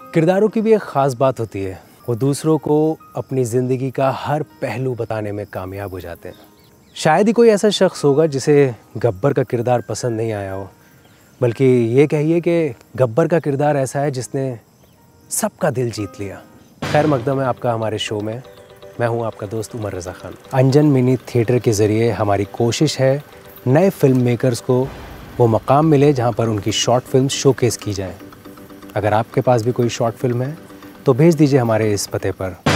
किरदारों की भी एक ख़ास बात होती है, वो दूसरों को अपनी ज़िंदगी का हर पहलू बताने में कामयाब हो जाते हैं। शायद ही कोई ऐसा शख्स होगा जिसे गब्बर का किरदार पसंद नहीं आया हो, बल्कि ये कहिए कि गब्बर का किरदार ऐसा है जिसने सबका दिल जीत लिया। खैर मकदम है आपका हमारे शो में। मैं हूँ आपका दोस्त उमर रज़ा खान। अंजन मिनी थिएटर के ज़रिए हमारी कोशिश है नए फिल्म मेकर्स को वो मकाम मिले जहाँ पर उनकी शॉर्ट फिल्म शोकेस की जाए। अगर आपके पास भी कोई शॉर्ट फिल्म है तो भेज दीजिए हमारे इस पते पर।